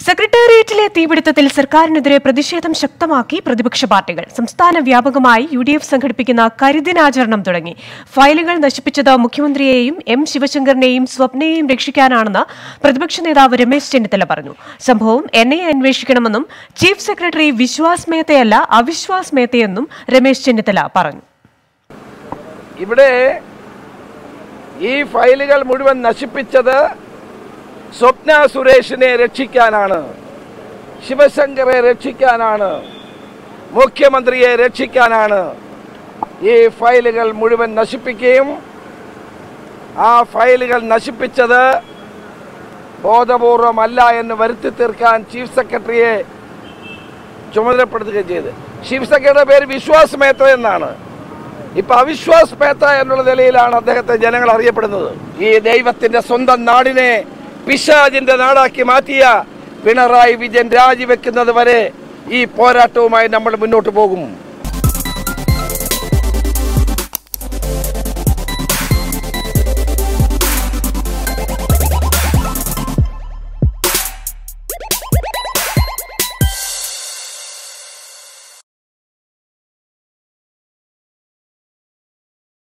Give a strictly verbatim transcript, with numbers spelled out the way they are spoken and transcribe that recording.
സെക്രട്ടേറിയറ്റിലെ തീപിടുത്തത്തിൽ സർക്കാരിനെതിരെ പ്രതിഷേധം ശക്തമാക്കി പ്രതിപക്ഷ പാർട്ടികൾ. സംസ്ഥാന വ്യാപകമായി യു ഡി എഫ് സംഘടിപ്പിക്കുന്ന കരിദിനാചരണം തുടങ്ങി. ഫയലുകൾ നശിപ്പിച്ചത് മുഖ്യമന്ത്രിയെയും എം ശിവശങ്കറിനെയും സ്വപ്നയെയും രക്ഷിക്കാനാണെന്ന് പ്രതിപക്ഷ നേതാവ് രമേശ് ചെന്നിത്തല പറഞ്ഞു. സംഭവം എൻ ഐ എ അന്വേഷിക്കണമെന്നും ചീഫ് സെക്രട്ടറി വിശ്വാസ് മേത്തയല്ല അവിശ്വാസ് മേത്തയെന്നും രമേശ് ചെന്നിത്തല പറഞ്ഞു. ഇവിടെ ഈ ഫയലുകൾ മുഴുവൻ നശിപ്പിച്ചത് സ്വപ്ന സുരേഷിനെ രക്ഷിക്കാനാണ്, ശിവശങ്കറെ രക്ഷിക്കാനാണ്, മുഖ്യമന്ത്രിയെ രക്ഷിക്കാനാണ് ഈ ഫയലുകൾ മുഴുവൻ നശിപ്പിക്കുകയും ആ ഫയലുകൾ നശിപ്പിച്ചത് ബോധപൂർവമല്ല എന്ന് വരുത്തി തീർക്കാൻ ചീഫ് സെക്രട്ടറിയെ ചുമതലപ്പെടുത്തുകയും ചെയ്ത്. ചീഫ് സെക്രട്ടറിയുടെ പേര് വിശ്വാസ് മേത്ത എന്നാണ്. ഇപ്പൊ അവിശ്വാസ് മേത്ത എന്നുള്ള നിലയിലാണ് അദ്ദേഹത്തെ ജനങ്ങൾ അറിയപ്പെടുന്നത്. ഈ ദൈവത്തിന്റെ സ്വന്തം നാടിനെ പിശാചിന്റെ നാടാക്കി മാറ്റിയ പിണറായി വിജയൻ രാജിവെക്കുന്നത് വരെ ഈ പോരാട്ടവുമായി നമ്മൾ മുന്നോട്ട് പോകും.